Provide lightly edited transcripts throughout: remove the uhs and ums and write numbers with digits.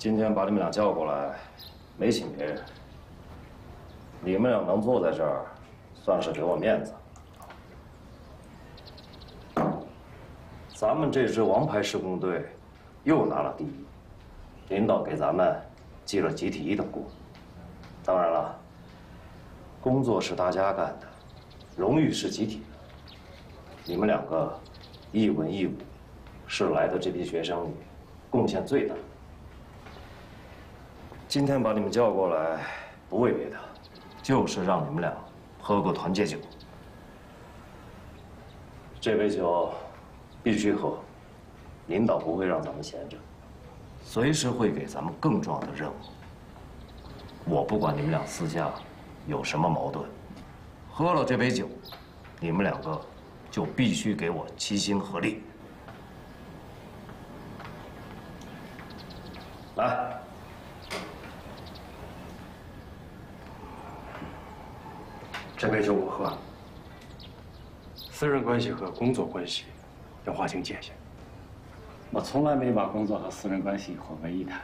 今天把你们俩叫过来，没请别人。你们俩能坐在这儿，算是给我面子。咱们这支王牌施工队又拿了第一，领导给咱们记了集体1等功。当然了，工作是大家干的，荣誉是集体的。你们2个一文一武，是来的这批学生里贡献最大的。今天把你们叫过来，不为别的，就是让你们俩喝个团结酒。这杯酒必须喝，领导不会让咱们闲着，随时会给咱们更重要的任务。我不管你们俩私下有什么矛盾，喝了这杯酒，你们2个就必须给我齐心合力。来。 这杯酒我喝，私人关系和工作关系要划清界限。 我从来没把工作和私人关系混为一谈。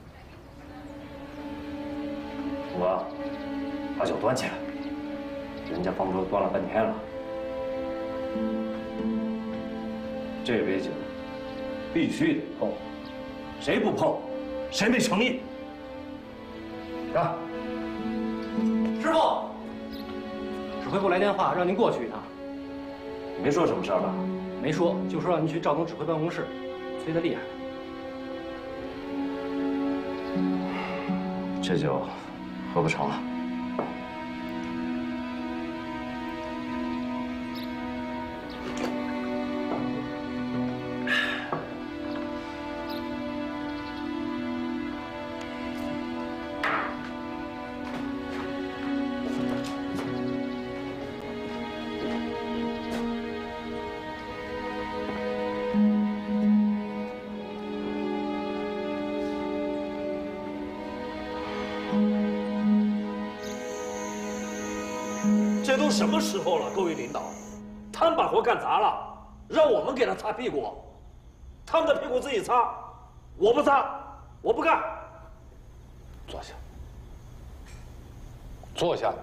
我把酒端起来，人家方舟端了半天了。这杯酒必须得碰，谁不碰，谁没诚意。啊， 师傅。 指挥部来电话，让您过去一趟。 你没说什么事儿吧？ 没说，就说让您去赵总指挥办公室，催得厉害。 这酒喝不成了。 这都什么时候了，各位领导，他们把活干砸了，让我们给他擦屁股，他们的屁股自己擦，我不擦，我不干。 坐下，坐下。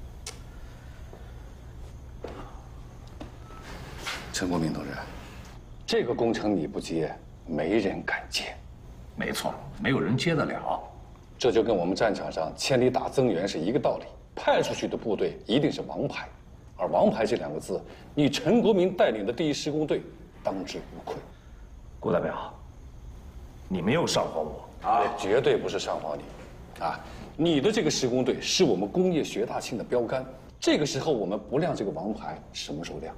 陈国民同志，这个工程你不接，没人敢接。 没错，没有人接得了。 这就跟我们战场上千里打增援是一个道理。 派出去的部队一定是王牌，而“王牌”这2个字，你陈国民带领的第1施工队当之无愧。 顾代表，你没有上访我啊，绝对不是上访你，啊，你的这个施工队是我们工业学大庆的标杆。这个时候我们不亮这个王牌，什么时候亮？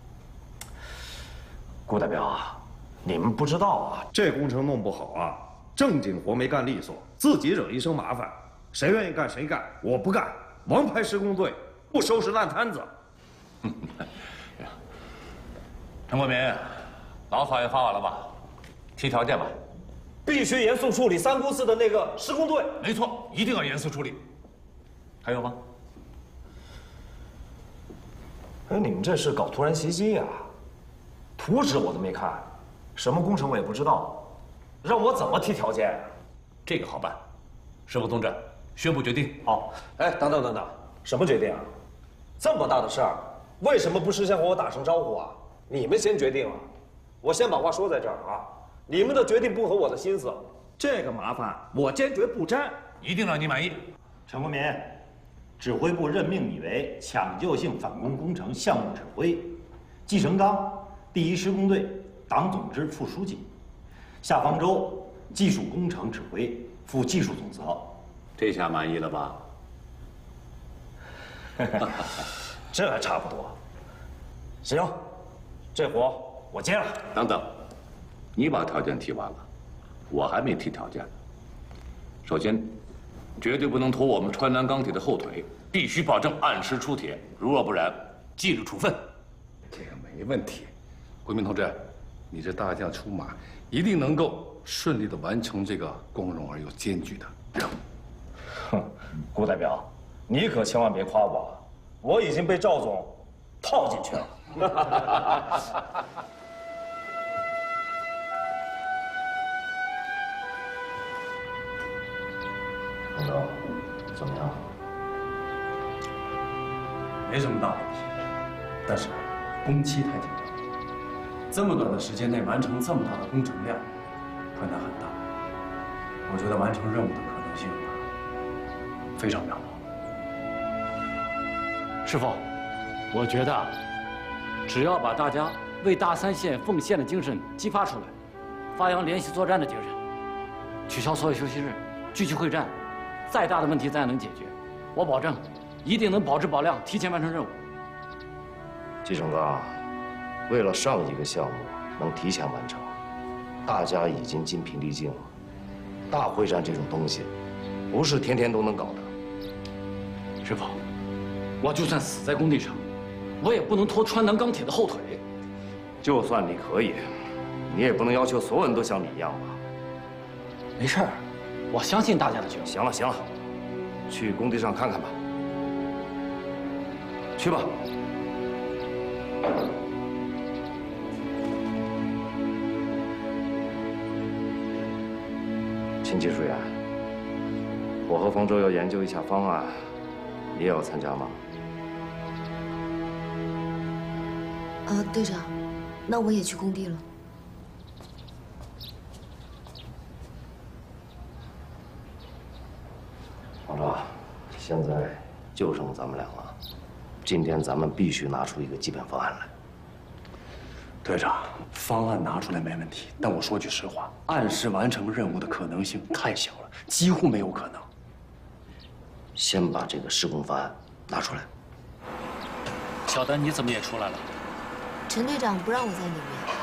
顾代表啊，你们不知道啊，这工程弄不好啊，正经活没干利索，自己惹一身麻烦，谁愿意干谁干，我不干。 王牌施工队不收拾烂摊子。 陈国民，牢骚也发完了吧？提条件吧。 必须严肃处理3公司的那个施工队。 没错，一定要严肃处理。还有吗？ 哎，你们这是搞突然袭击呀？图纸我都没看，什么工程我也不知道，让我怎么提条件？ 这个好办，师傅同志。 宣布决定。 好，哎，等等等等，什么决定啊？这么大的事儿，为什么不事先和我打声招呼啊？你们先决定啊！我先把话说在这儿啊，你们的决定不合我的心思，这个麻烦我坚决不沾， 一定让你满意。 陈国民，指挥部任命你为抢救性反攻工程项目指挥，季成刚，第1施工队党总支副书记，夏方舟，技术工程指挥，负技术总责。 这下满意了吧？ 这还差不多。行，这活我接了。 等等，你把条件提完了，我还没提条件呢。首先，绝对不能拖我们川南钢铁的后腿，必须保证按时出铁，如若不然，纪律处分。 这个没问题。国民同志，你这大将出马，一定能够顺利地完成这个光荣而又艰巨的任务。 哼，顾代表，你可千万别夸我，我已经被赵总套进去了。 冯总，怎么样？ 没什么大问题，但是工期太紧张，这么短的时间内完成这么大的工程量，困难很大。我觉得完成任务的可能性非常渺茫。 师傅，我觉得只要把大家为大三县奉献的精神激发出来，发扬联系作战的精神，取消所有休息日，继续会战，再大的问题咱也能解决。我保证，一定能保质保量，提前完成任务。 季成刚，为了上一个项目能提前完成，大家已经筋疲力尽了。大会战这种东西，不是天天都能搞的。 师傅，我就算死在工地上，我也不能拖川南钢铁的后腿。 就算你可以，你也不能要求所有人都像你一样吧？ 没事儿，我相信大家的决心。 行了行了，去工地上看看吧。去吧。秦技术员，我和方舟要研究一下方案，你也要参加吗？ 队长，那我也去工地了。 方舟，现在就剩咱们俩了，今天咱们必须拿出一个基本方案来。 队长，方案拿出来没问题，但我说句实话，按时完成任务的可能性太小了，几乎没有可能。 先把这个施工方案拿出来。 小丹，你怎么也出来了？ 陈队长不让我在里面。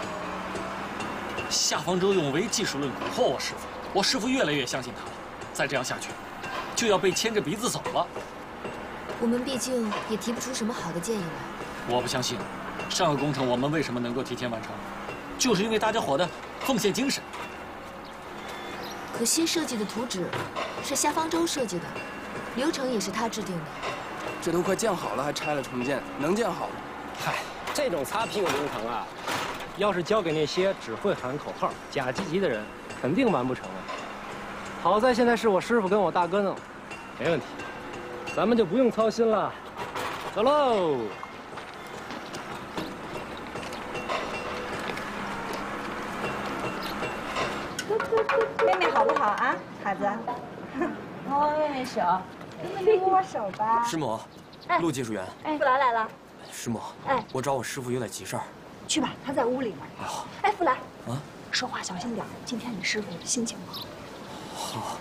夏方舟用唯技术论蛊惑我师傅，我师傅越来越相信他了。再这样下去，就要被牵着鼻子走了。 我们毕竟也提不出什么好的建议来。 我不相信。上个工程我们为什么能够提前完成？就是因为大家伙的奉献精神。 可新设计的图纸是夏方舟设计的，流程也是他制定的。 这都快建好了，还拆了重建，能建好吗？ 嗨，这种擦屁股工程啊，要是交给那些只会喊口号、假积极的人，肯定完不成啊。好在现在是我师傅跟我大哥弄，没问题，咱们就不用操心了。走喽！ 妹妹好不好啊，孩子？ 摸摸妹妹手， 摸摸手吧。 师母，陆技术员， 傅来来了。 师母， 哎， 我找我师傅有点急事儿。 去吧，他在屋里呢。哎，傅来， 啊， 说话小心点，今天你师傅心情不好。 好。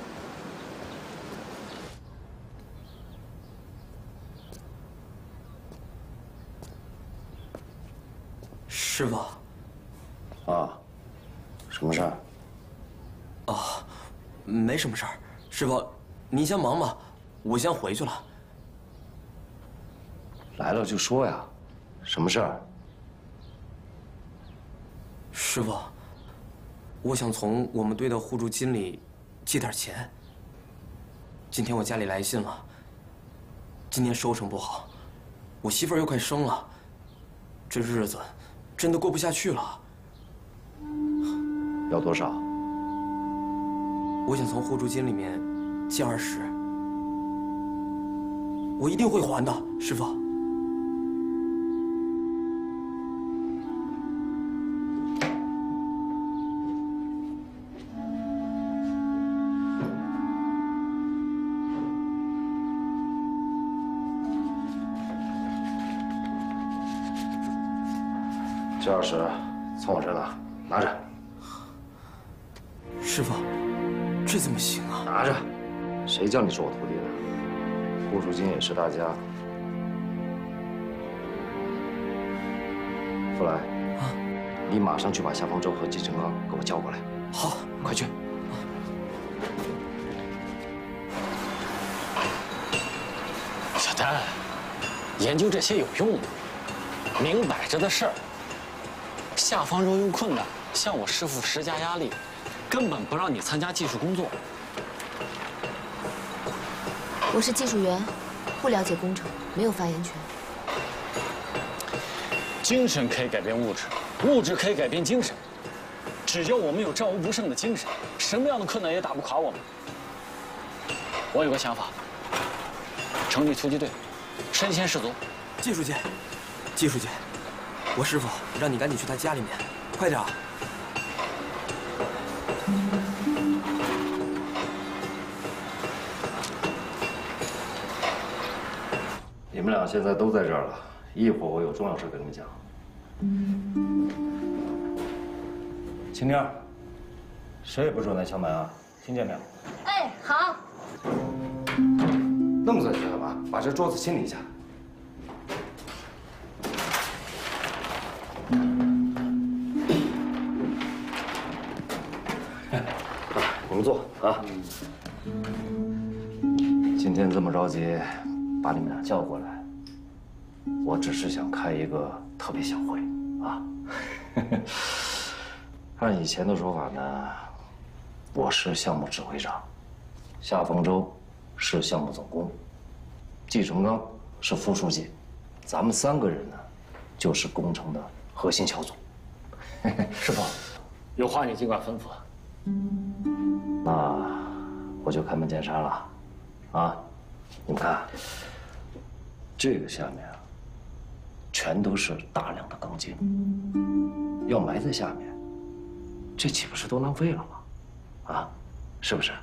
师傅。 啊，什么事儿？ 啊，没什么事儿。师傅，您先忙吧，我先回去了。 来了就说呀，什么事儿？ 师傅，我想从我们队的互助金里借点钱。今天我家里来信了，今年收成不好，我媳妇儿又快生了，这日子真的过不下去了。 要多少？ 我想从互助金里面借20，我一定会还的，师傅。 这20从我这拿，拿着。 师傅，这怎么行啊？ 拿着，谁叫你是我徒弟的？互助金也是大家。傅来，啊，你马上去把夏方舟和季成刚给我叫过来。 好， 快去。 小丹，研究这些有用吗？明摆着的事儿。夏方舟有困难，向我师傅施加压力，根本不让你参加技术工作。 我是技术员，不了解工程，没有发言权。 精神可以改变物质，物质可以改变精神。只要我们有战无不胜的精神，什么样的困难也打不垮我们。 我有个想法，成立突击队，身先士卒。 季书记，季书记，我师傅让你赶紧去他家里面，快点啊！ 你们俩现在都在这儿了，一会儿我有重要事跟你们讲。青妮儿，谁也不准来敲门啊，听见没有？ 哎，好。 那么着急干嘛？把这桌子清理一下。你们坐啊。今天这么着急，把你们俩叫过来，我只是想开一个特别小会啊。按以前的说法呢，我是项目指挥长，夏方舟是项目总工，季成刚是副书记，咱们3个人呢，就是工程的核心小组。 师傅，有话你尽管吩咐。 那我就开门见山了，啊，你们看，这个下面啊，全都是大量的钢筋，要埋在下面，这岂不是都浪费了吗？啊，是不是？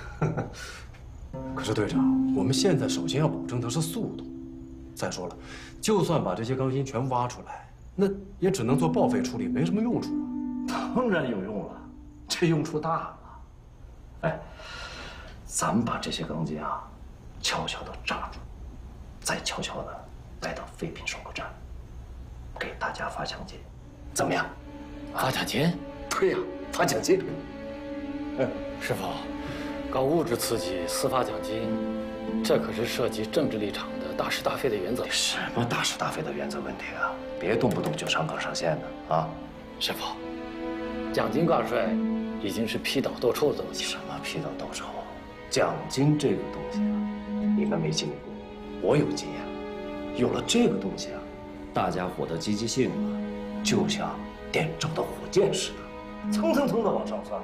可是队长，我们现在首先要保证的是速度。再说了，就算把这些钢筋全挖出来，那也只能做报废处理，没什么用处啊。 当然有用了，这用处大了。哎，咱们把这些钢筋啊，悄悄地扎住，再悄悄地带到废品收购站，给大家发奖金，怎么样？ 发奖金？ 对呀，发奖金。 师傅，搞物质刺激、私发奖金，这可是涉及政治立场的大是大非的原则。 什么大是大非的原则问题啊？别动不动就上纲上线的啊！ 师傅，奖金挂帅已经是批斗斗臭的东西了。 什么批斗斗臭？奖金这个东西啊，你们没经历过，我有经验。有了这个东西啊，大家伙的积极性啊，就像点着的火箭似的，蹭蹭蹭的往上窜。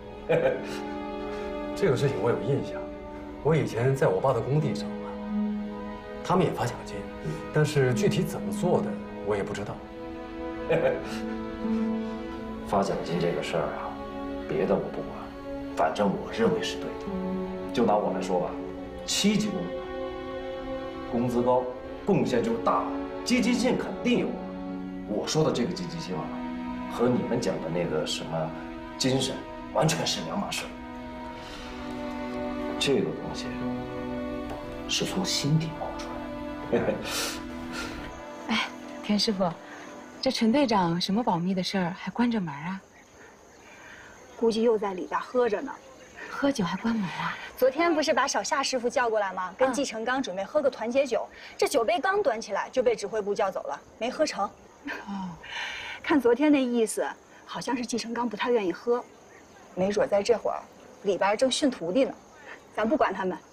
这个事情我有印象，我以前在我爸的工地上啊，他们也发奖金，但是具体怎么做的我也不知道。 发奖金这个事儿啊，别的我不管，反正我认为是对的。就拿我来说吧，7级工，工资高，贡献就大，积极性肯定有。我说的这个积极性啊，和你们讲的那个什么精神，完全是两码事。这个东西是从心底冒出来的。 哎，田师傅，这陈队长什么保密的事儿还关着门啊？ 估计又在里边喝着呢。 喝酒还关门啊？ 昨天不是把小夏师傅叫过来吗？跟季成刚准备喝个团结酒，这酒杯刚端起来就被指挥部叫走了，没喝成。 哦， 看昨天那意思，好像是季成刚不太愿意喝，没准在这会儿里边正训徒弟呢。咱不管他们。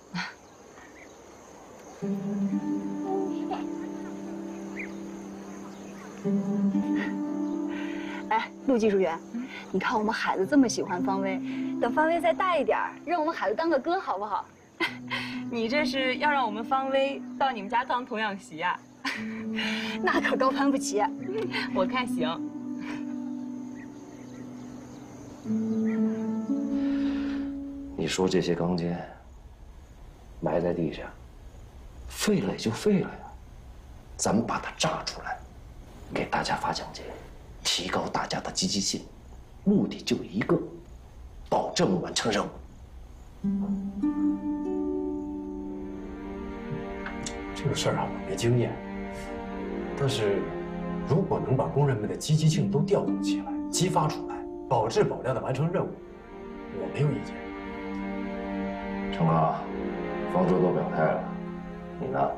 哎，陆技术员，你看我们海子这么喜欢方威，等方威再大一点，让我们海子当个哥好不好？ 你这是要让我们方威到你们家当童养媳啊？ 那可高攀不起。 我看行。 你说这些钢筋埋在地下，废了也就废了呀，咱们把它炸出来，给大家发奖金，提高大家的积极性，目的就一个，保证完成任务。 这个事儿啊，我没经验，但是如果能把工人们的积极性都调动起来，激发出来，保质保量的完成任务，我没有意见。 成哥，方舟都表态了，你呢？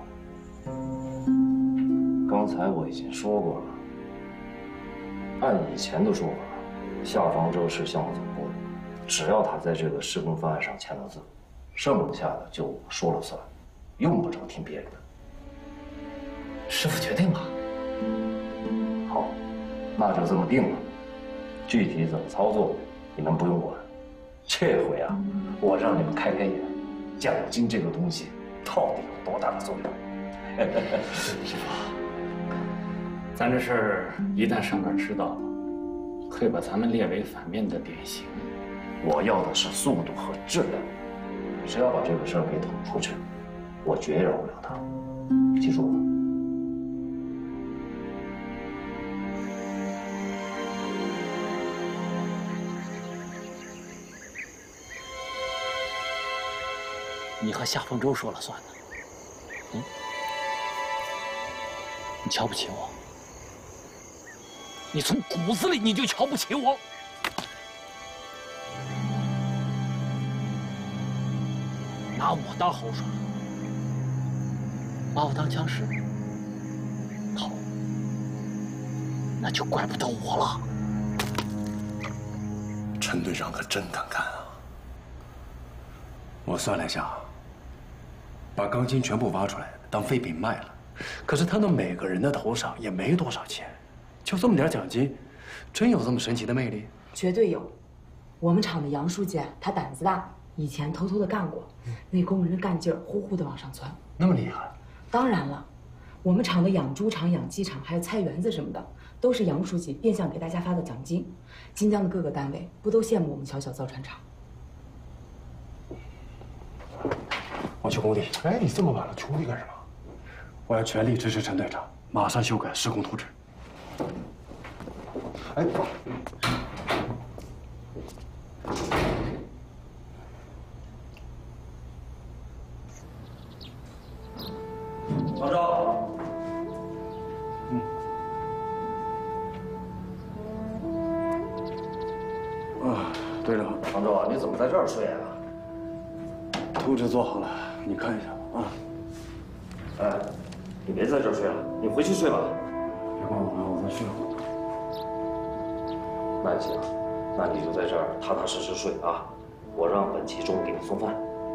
刚才我已经说过了，按以前的说法，夏方舟是项目总工，只要他在这个施工方案上签了字，剩下的就我说了算，用不着听别人的。 师傅决定了。 好，那就这么定了。具体怎么操作，你们不用管。这回啊，我让你们开开眼， 奖金这个东西到底有多大的作用？ 师傅，咱这事儿一旦上面知道了，会把咱们列为反面的典型。 我要的是速度和质量，谁要把这个事儿给捅出去，我绝饶不了他。记住了。 你和夏凤舟说了算的。你瞧不起我，你从骨子里你就瞧不起我。拿我当猴耍，把我当枪使，好，那就怪不得我了。 陈队长可真敢干啊！我算了一下，把钢筋全部挖出来当废品卖了，可是他们每个人的头上也没多少钱，就这么点奖金，真有这么神奇的魅力？ 绝对有。我们厂的杨书记他胆子大，以前偷偷的干过，那工人的干劲儿呼呼的往上窜。 那么厉害？ 当然了，我们厂的养猪场、养鸡场，还有菜园子什么的，都是杨书记变相给大家发的奖金。金江的各个单位不都羡慕我们小小造船厂？ 我去工地。哎，你这么晚了，去工地干什么？我要全力支持陈队长，马上修改施工图纸。哎， 老赵， 队长， 常州啊，你怎么在这儿睡啊？ 图纸做好了，你看一下啊。 哎，你别在这儿睡了，你回去睡吧。 别管我了，我在睡。 那行，那你就在这儿踏踏实实睡啊。我让本期中午给你送饭。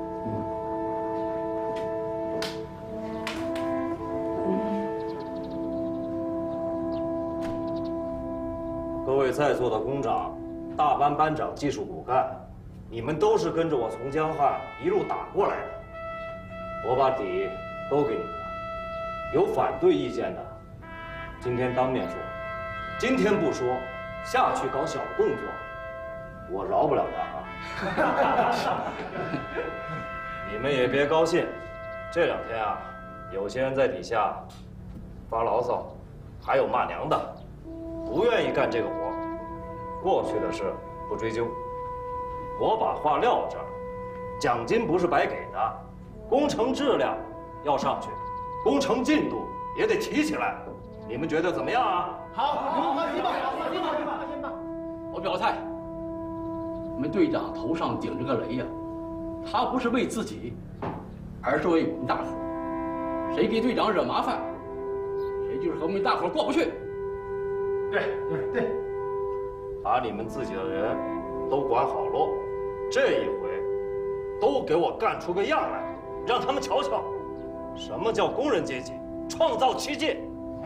各位在座的工长、大班班长、技术骨干，你们都是跟着我从江汉一路打过来的，我把底都给你们了。有反对意见的，今天当面说；今天不说，下去搞小动作，我饶不了他啊！你们也别高兴，这2天啊，有些人在底下发牢骚，还有骂娘的，不愿意干这个活。过去的事不追究，我把话撂这儿，奖金不是白给的，工程质量要上去，工程进度也得提起来。你们觉得怎么样啊？ 好，放心吧，放心吧，放心吧。我表态，我们队长头上顶着个雷呀，他不是为自己，而是为我们大伙。谁给队长惹麻烦，谁就是和我们大伙过不去。 对，把你们自己的人都管好喽，这一回都给我干出个样来，让他们瞧瞧什么叫工人阶级创造奇迹。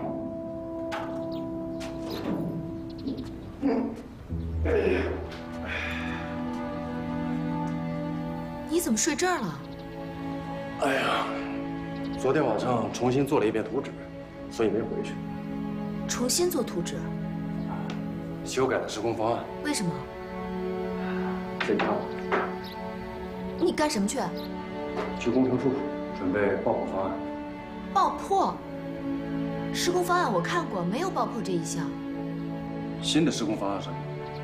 你怎么睡这儿了？ 哎呀，昨天晚上重新做了一遍图纸，所以没回去。 重新做图纸？ 修改的施工方案。 为什么？ 自己看吧。 你干什么去？ 去工程处准备爆破方案。 爆破？施工方案我看过，没有爆破这一项。 新的施工方案上。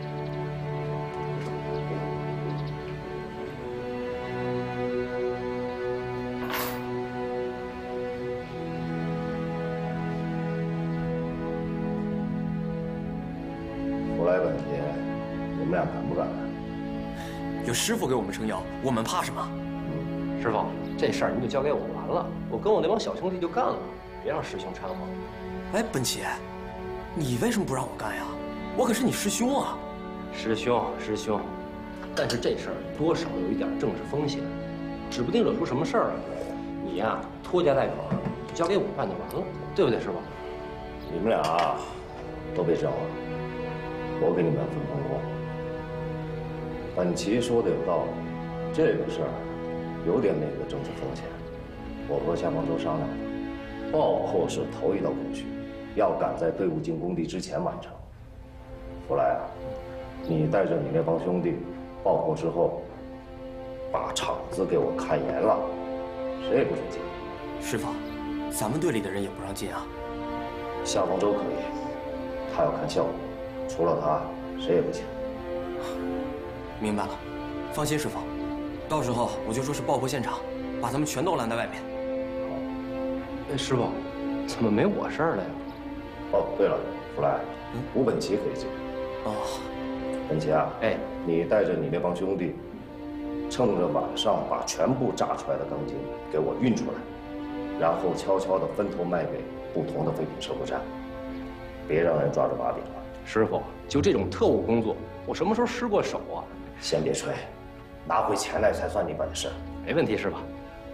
出来本节，你们俩敢不敢？ 有师傅给我们撑腰，我们怕什么？ 师傅，这事儿您就交给我完了，我跟我那帮小兄弟就干了，别让师兄掺和。 哎，本齐，你为什么不让我干呀？我可是你师兄啊！ 师兄，但是这事儿多少有一点政治风险，指不定惹出什么事儿来。你呀，拖家带口，就交给我办就完了，对不对，师傅？ 你们俩啊，都别招了，我给你们分工。本齐说的有道理，这个事儿有点那个政治风险。我和夏方舟商量的，爆破是头一道工序，要赶在队伍进工地之前完成。福来啊，你带着你那帮兄弟，爆破之后，把场子给我看严了，谁也不许进。 师傅，咱们队里的人也不让进啊。 夏方舟可以，他要看效果，除了他，谁也不行。 明白了，放心，师傅，到时候我就说是爆破现场，把他们全都拦在外面。 哎，师傅，怎么没我事儿了呀？ 哦，对了，福来，吴本奇可以进。 哦， 本奇啊， 哎， 你带着你那帮兄弟，趁着晚上把全部炸出来的钢筋给我运出来，然后悄悄地分头卖给不同的废品收购站，别让人抓住把柄了。 师傅，就这种特务工作，我什么时候失过手啊？ 先别吹，拿回钱来才算你本事。 没问题，师傅。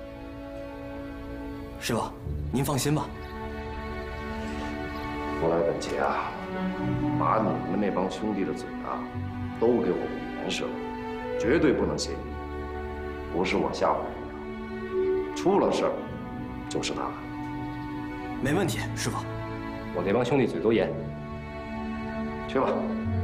师傅，您放心吧。 福来，本奇啊，把你们那帮兄弟的嘴啊，都给我捂严实了，绝对不能泄密。不是我吓唬人的，出了事儿就是他们。 没问题，师傅。 我那帮兄弟嘴都严。 去吧。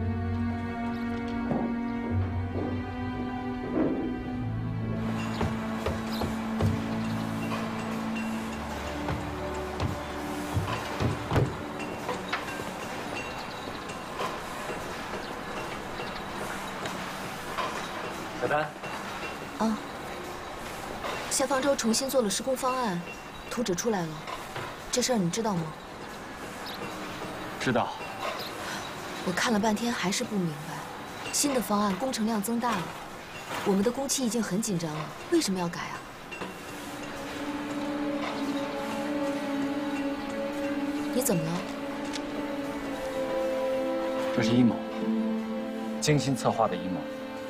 小丹。 啊。夏方舟重新做了施工方案，图纸出来了，这事儿你知道吗？ 知道。 我看了半天还是不明白，新的方案工程量增大了，我们的工期已经很紧张了，为什么要改啊？你怎么了？ 这是阴谋，精心策划的阴谋。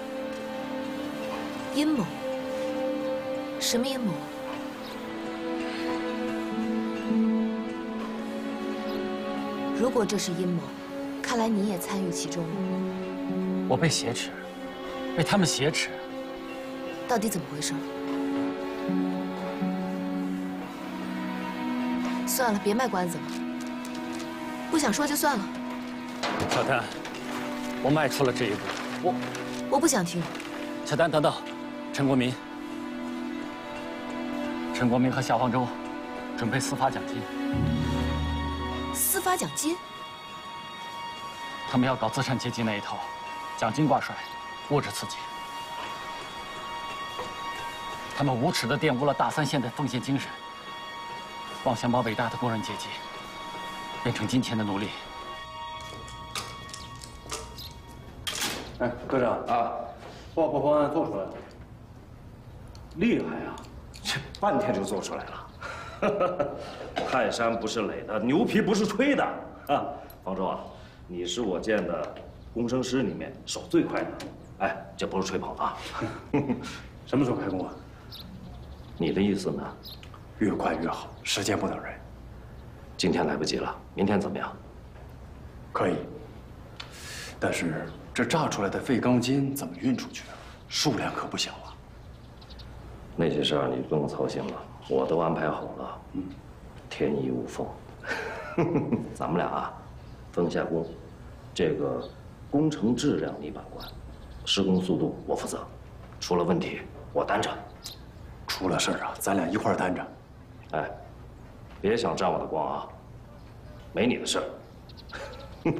阴谋？什么阴谋？如果这是阴谋，看来你也参与其中了。 我被挟持，被他们挟持。 到底怎么回事？算了，别卖关子了。不想说就算了。 小丹，我迈出了这一步， 我不想听。 小丹，等等，陈国民。陈国民和夏方舟准备司法奖金。 司法奖金？ 他们要搞资产阶级那一套，奖金挂帅，物质刺激。他们无耻地玷污了大三县的奉献精神，妄想把伟大的工人阶级变成金钱的奴隶。 哎，科长啊，爆破方案做出来了， 厉害啊！这半天就做出来了。泰山不是垒的，牛皮不是吹的啊！方舟啊，你是我见的工程师里面手最快的。哎，这不是吹捧啊！ 什么时候开工啊？ 你的意思呢？ 越快越好，时间不等人。 今天来不及了，明天怎么样？ 可以，但是这炸出来的废钢筋怎么运出去啊？数量可不小啊。 那些事儿你不用操心了，我都安排好了。天衣无缝。咱们俩啊，分下工，这个工程质量你把关，施工速度我负责，出了问题我担着。 出了事儿啊，咱俩一块儿担着。 哎，别想沾我的光啊，没你的事儿。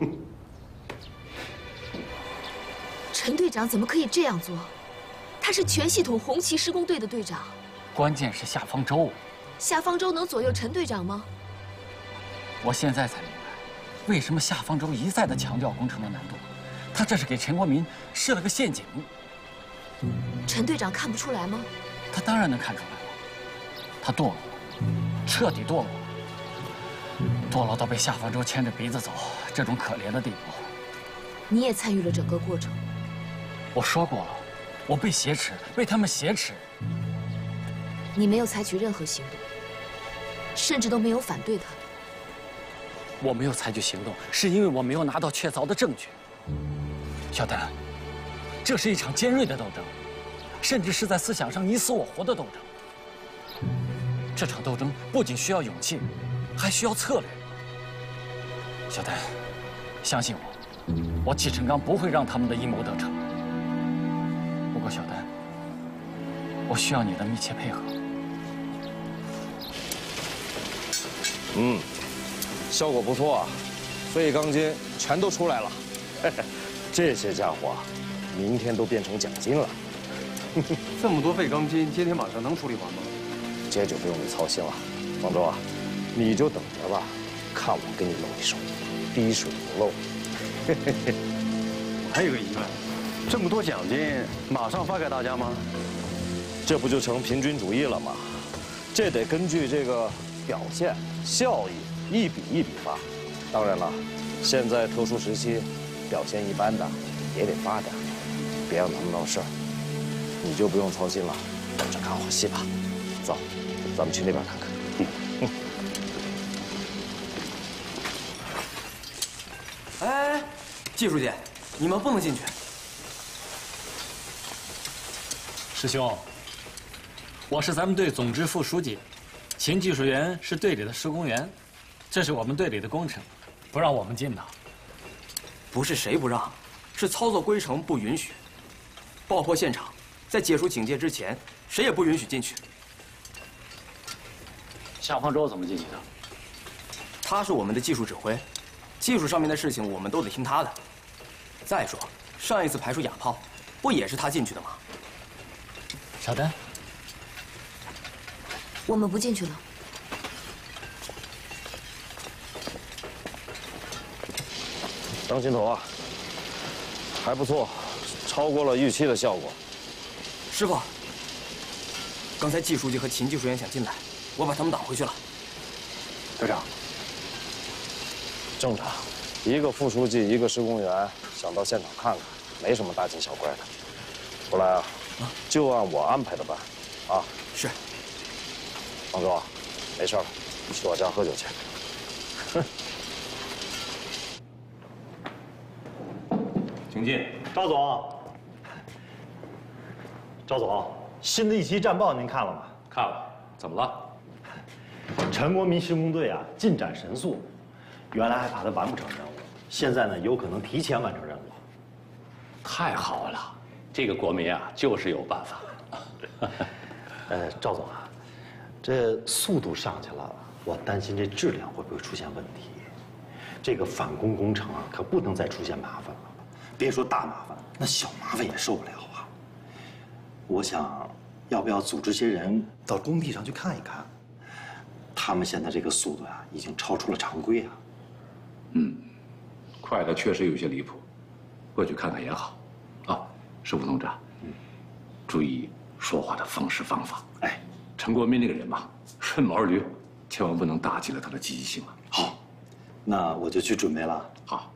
陈队长怎么可以这样做？他是全系统红旗施工队的队长。 关键是夏方舟。 夏方舟能左右陈队长吗？ 我现在才明白，为什么夏方舟一再地强调工程的难度。他这是给陈国民设了个陷阱。 陈队长看不出来吗？ 他当然能看出来了。他堕落了，彻底堕落了，堕落到被夏方舟牵着鼻子走这种可怜的地步。 你也参与了整个过程。 我说过了，我被挟持，被他们挟持。 你没有采取任何行动，甚至都没有反对他。 我没有采取行动，是因为我没有拿到确凿的证据。小丹，这是一场尖锐的斗争， 甚至是在思想上你死我活的斗争。这场斗争不仅需要勇气，还需要策略。小丹，相信我季承刚不会让他们的阴谋得逞。不过，小丹，我需要你的密切配合。 效果不错啊，废钢筋全都出来了。 这些家伙，明天都变成奖金了。 这么多废钢筋，今天晚上能处理完吗？ 这就不用你操心了，方舟啊，你就等着吧，看我给你露一手，滴水不漏。 还有个疑问，这么多奖金，马上发给大家吗？ 这不就成平均主义了吗？这得根据这个表现、效益一笔一笔发。当然了，现在特殊时期，表现一般的也得发点，别让他们闹事儿。你就不用操心了，等着看好戏吧。走，咱们去那边看看。 哎，季书记，你们不能进去。 师兄，我是咱们队总支副书记，秦技术员是队里的施工员，这是我们队里的工程，不让我们进的。 不是谁不让，是操作规程不允许。爆破现场在解除警戒之前，谁也不允许进去。 夏方舟怎么进去的？ 他是我们的技术指挥，技术上面的事情我们都得听他的。再说，上一次排除哑炮，不也是他进去的吗？ 小丹， 我们不进去了。 当心头啊，还不错，超过了预期的效果。 师傅，刚才季书记和秦技术员想进来，我把他们挡回去了。 队长，正常，一个副书记，一个施工员，想到现场看看，没什么大惊小怪的。后来啊，就按我安排的办，啊。 是。 方舟，没事了，去我家喝酒去。哼。 请进，赵总。赵总，新的一期战报您看了吗？ 看了，怎么了？ 陈国民施工队啊，进展神速，原来还怕他完不成任务，现在呢有可能提前完成任务。 太好了，这个国民啊就是有办法。 赵总啊，这速度上去了，我担心这质量会不会出现问题？这个反攻工程啊，可不能再出现麻烦了。别说大麻烦，那小麻烦也受不了啊。我想，要不要组织些人到工地上去看一看？他们现在这个速度啊，已经超出了常规啊。 快的确实有些离谱，过去看看也好。啊，石副同志，注意说话的方式方法。哎，陈国民那个人嘛，顺毛驴，千万不能打击了他的积极性啊。 好，那我就去准备了。 好。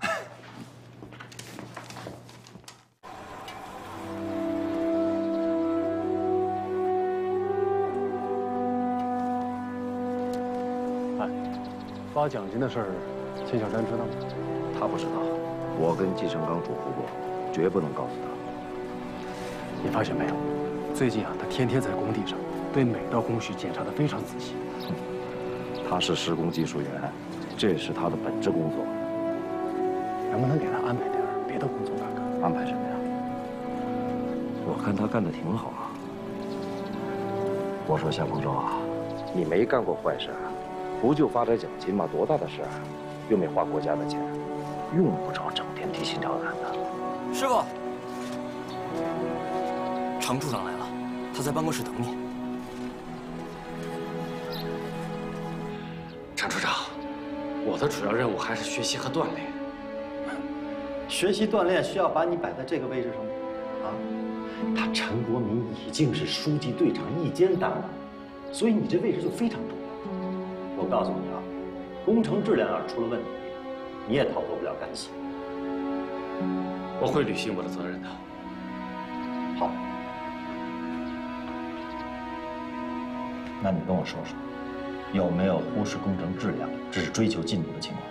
发奖金的事儿，秦小丹知道吗？ 他不知道，我跟季承刚嘱咐过，绝不能告诉他。 你发现没有？最近啊，他天天在工地上，对每道工序检查得非常仔细。 他是施工技术员，这是他的本职工作。 能不能给他安排点别的工作干干？ 安排什么呀？我看他干得挺好啊。我说夏方舟啊，你没干过坏事啊。不就发点奖金吗？多大的事儿，又没花国家的钱，用不着整天提心吊胆的。 师傅，常处长来了，他在办公室等你。 常处长，我的主要任务还是学习和锻炼。 学习锻炼需要把你摆在这个位置上吗？啊，他陈国民已经是书记、队长一肩担了，所以你这位置就非常重要。我告诉你啊，工程质量要是出了问题，你也逃脱不了干系。 我会履行我的责任的。 好，那你跟我说说，有没有忽视工程质量，只追求进度的情况？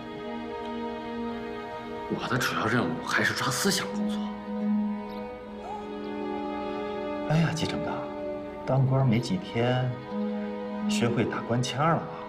我的主要任务还是抓思想工作。 哎呀，季成刚，当官没几天，学会打官腔了啊？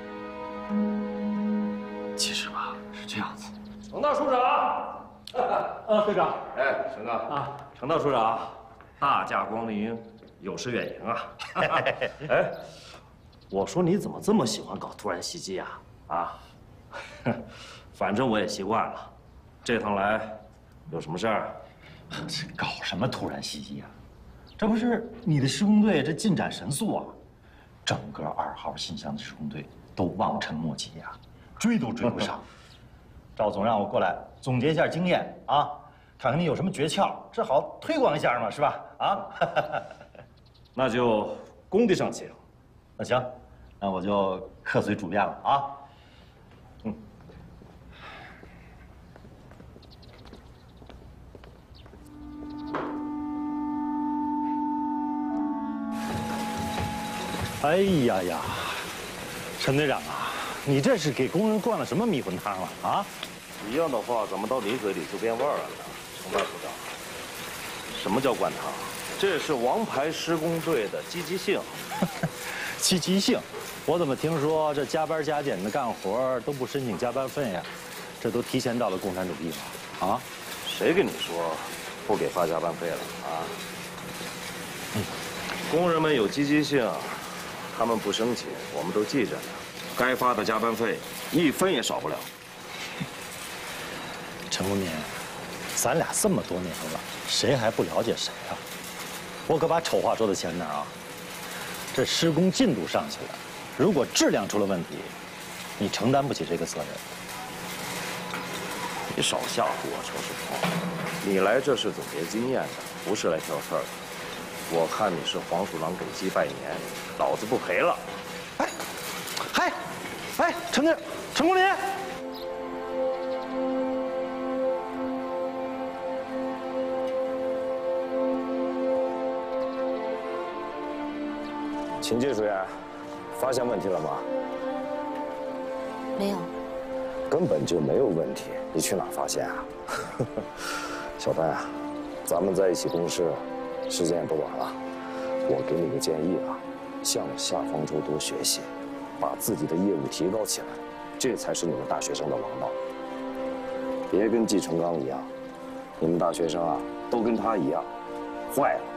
其实吧，是这样子。 程大处长， 队长。 哎，程刚啊，程大处长，大驾光临，有失远迎啊。哎，我说你怎么这么喜欢搞突然袭击啊？啊，反正我也习惯了。这趟来，有什么事儿？ 这搞什么突然袭击啊？这不是你的施工队这进展神速啊，整个2号信箱的施工队都望尘莫及呀，追都追不上。赵总让我过来总结一下经验啊，看看你有什么诀窍，这好推广一下嘛，是吧？啊， 那就工地上请。 那行，那我就客随主便了啊。 哎呀呀，陈队长啊，你这是给工人灌了什么迷魂汤了啊？ 一样的话怎么到你嘴里就变味儿了呢？程大处长，什么叫灌汤？这是王牌施工队的积极性。 积极性？我怎么听说这加班加点的干活都不申请加班费呀？这都提前到了共产主义了啊？ 谁跟你说不给发加班费了啊？工人们有积极性。他们不生气，我们都记着呢。该发的加班费1分也少不了。 陈国民，咱俩这么多年了，谁还不了解谁啊？我可把丑话说到前面啊。这施工进度上去了，如果质量出了问题，你承担不起这个责任。 你少吓唬我，程世鹏。你来这是总结经验的，不是来挑事儿的。我看你是黄鼠狼给鸡拜年，老子不赔了。 哎，陈国民， 秦技术员，发现问题了吗？ 没有， 根本就没有问题，你去哪儿发现啊？小丹啊，咱们在一起共事。时间也不短了，我给你个建议啊，向夏方舟多学习，把自己的业务提高起来，这才是你们大学生的王道。别跟季成刚一样，你们大学生啊，都跟他一样，坏了。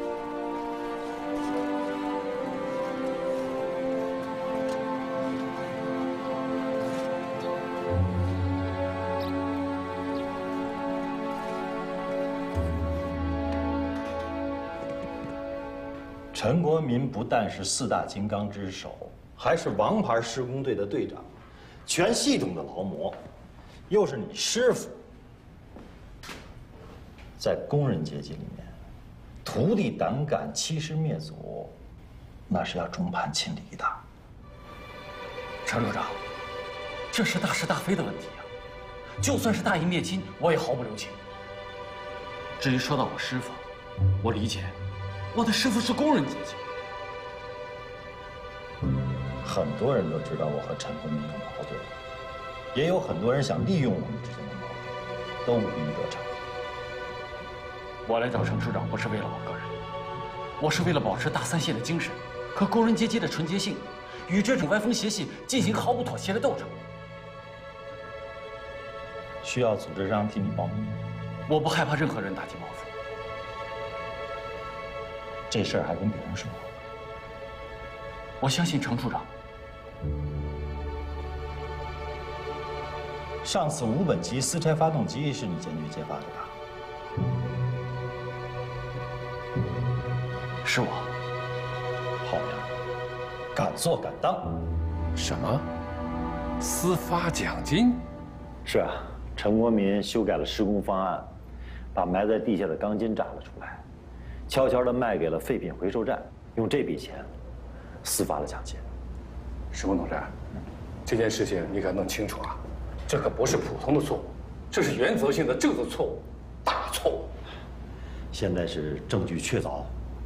陈国民不但是4大金刚之首，还是王牌施工队的队长，全系统的劳模，又是你师傅。在工人阶级里面，徒弟胆敢欺师灭祖，那是要众叛亲离的。 陈处长，这是大是大非的问题啊！就算是大义灭亲，我也毫不留情。至于说到我师傅，我理解。我的师傅是工人阶级。 很多人都知道我和陈国民有矛盾，也有很多人想利用我们之间的矛盾，都无一得逞。 我来找程处长不是为了我个人，我是为了保持大3县的精神和工人阶级的纯洁性，与这种歪风邪气进行毫不妥协的斗争。 需要组织上替你保密？ 我不害怕任何人打击报复。 这事儿还跟别人说？ 我相信程处长。 上次5本级私拆发动机是你坚决揭发的吧？ 是我。 好呀，敢做敢当。 什么？私发奖金？ 是啊，陈国民修改了施工方案，把埋在地下的钢筋炸了出来。悄悄地卖给了废品回收站，用这笔钱私发了奖金。 施工同志，这件事情你可弄清楚啊！这可不是普通的错误，这是原则性的政治错误，大错误。 现在是证据确凿。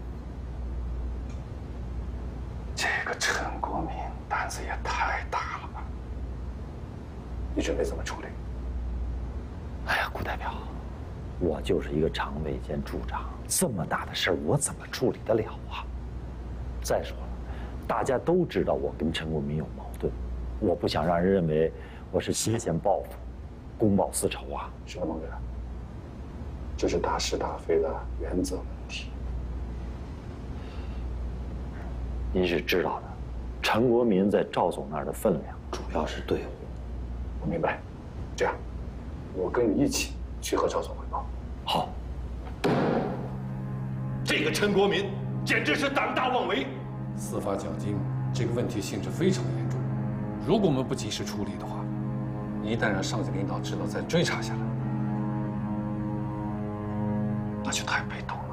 这个陈国民胆子也太大了吧？你准备怎么处理？ 哎呀，顾代表， 我就是一个常委兼处长，这么大的事儿我怎么处理得了啊？再说了，大家都知道我跟陈国民有矛盾，我不想让人认为我是挟嫌报复、公报私仇啊。 石同志，这是大是大非的原则问题。 您是知道的，陈国民在赵总那儿的分量主要是队伍。 我明白，这样，我跟你一起去和赵总汇报。 好。 这个陈国民简直是胆大妄为。 司法奖金这个问题性质非常严重，如果我们不及时处理的话，一旦让上级领导知道再追查下来，那就太被动了。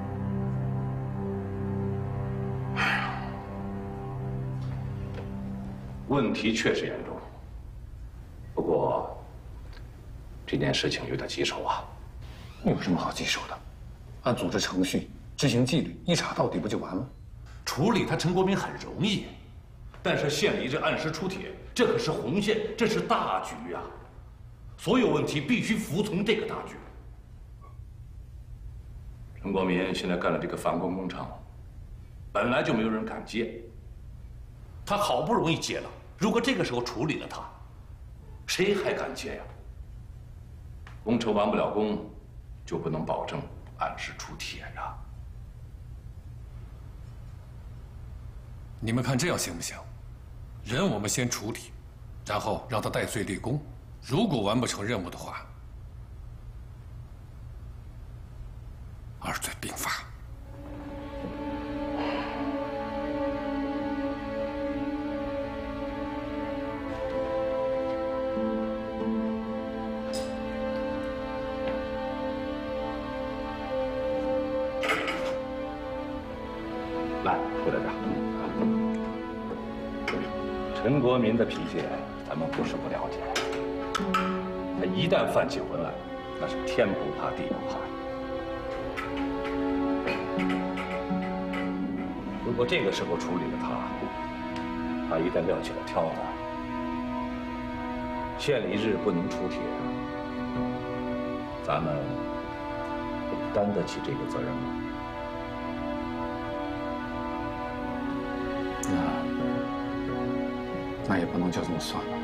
问题确实严重，不过这件事情有点棘手啊。 有什么好棘手的？按组织程序执行纪律，一查到底不就完了？ 处理他陈国民很容易，但是县里这按时出铁，这可是红线，这是大局啊！所有问题必须服从这个大局。陈国民现在干了这个反攻工程，本来就没有人敢接，他好不容易接了，如果这个时候处理了他，谁还敢接呀？工程完不了工，就不能保证按时出铁呀。 你们看这样行不行？人我们先处理，然后让他戴罪立功。如果完不成任务的话，二罪并罚。 来，副队长。陈国民的脾气，咱们不是不了解。他一旦犯起浑来，那是天不怕地不怕。如果这个时候处理了他，他一旦撂起了挑子，县里日不能出铁，咱们担得起这个责任吗？ 那也不能就这么算了吧。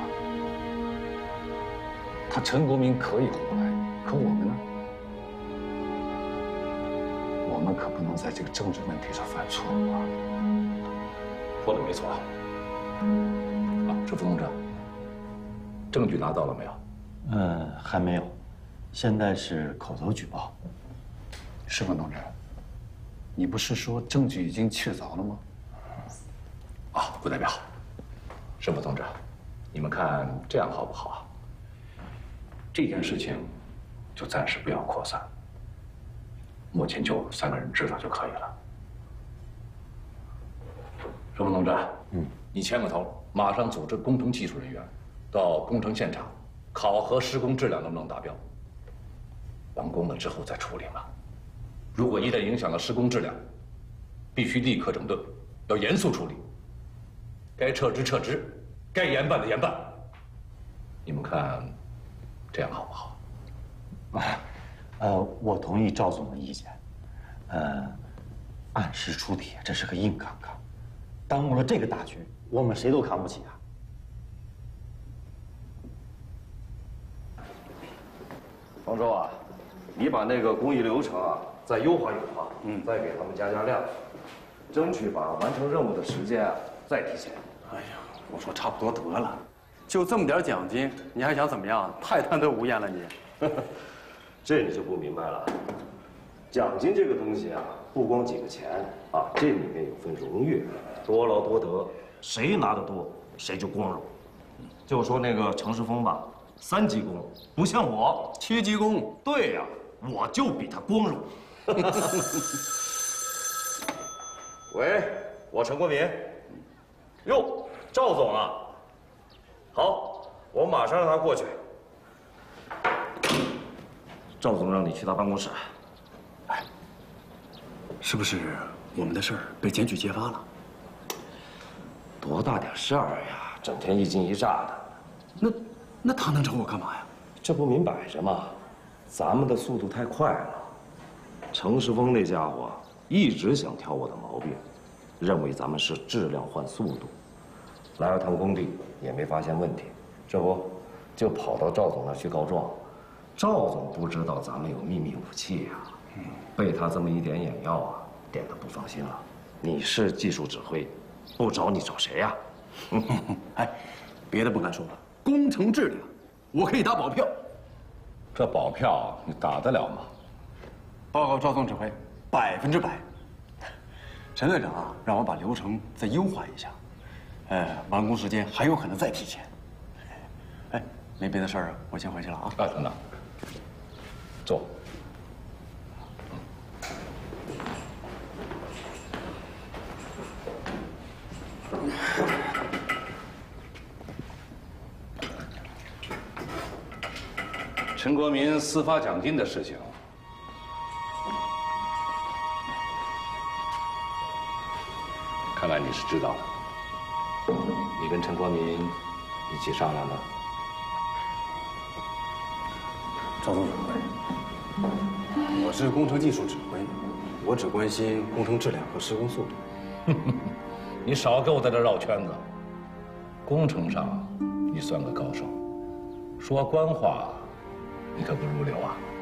他陈国民可以胡来，可我们呢？我们可不能在这个政治问题上犯错误啊！ 说的没错。啊，是副同志，证据拿到了没有？ 还没有，现在是口头举报。 石副同志，你不是说证据已经确凿了吗？ 啊，顾代表，石副同志，你们看这样好不好啊？这件事情就暂时不要扩散，目前就3个人知道就可以了。石副同志，你牵个头，马上组织工程技术人员到工程现场考核施工质量能不能达标。完工了之后再处理嘛。如果一旦影响了施工质量，必须立刻整顿，要严肃处理。该撤职撤职，该严办的严办。你们看，这样好不好？ 我同意赵总的意见。按时出铁，这是个硬杠杠，耽误了这个大局，我们谁都扛不起啊。 方舟啊，你把那个工艺流程啊再优化优化，再给他们加量，争取把完成任务的时间啊再提前。 哎呀，我说差不多得了，就这么点奖金，你还想怎么样？太贪得无厌了你。 这你就不明白了，奖金这个东西啊，不光几个钱啊，这里面有份荣誉，多劳多得，谁拿得多谁就光荣。就说那个程世峰吧，3级工，不像我 7级工。 对呀，我就比他光荣。喂，我陈国民。哟，赵总啊，好，我马上让他过去。赵总让你去他办公室。 哎，是不是我们的事儿被检举揭发了？ 多大点事儿呀，整天一惊一乍的。 那他能找我干嘛呀？ 这不明摆着吗？ 咱们的速度太快了。程世峰那家伙一直想挑我的毛病，认为咱们是质量换速度。来了趟工地也没发现问题，这不就跑到赵总那儿去告状。赵总不知道咱们有秘密武器呀，被他这么一点眼药啊，点得不放心了。你是技术指挥，不找你找谁呀？ 哎，别的不敢说了，工程质量，我可以打保票。 这保票你打得了吗？ 报告赵总指挥，100%。陈队长啊，让我把流程再优化一下，完工时间还有可能再提前。哎，没别的事儿啊，我先回去了啊。 啊，等等，坐。陈国民私发奖金的事情，看来你是知道的。 你跟陈国民一起商量的？ 赵总指挥，我是工程技术指挥，我只关心工程质量和施工速度。 你少给我在这绕圈子。工程上，你算个高手，说官话，你可不入流啊。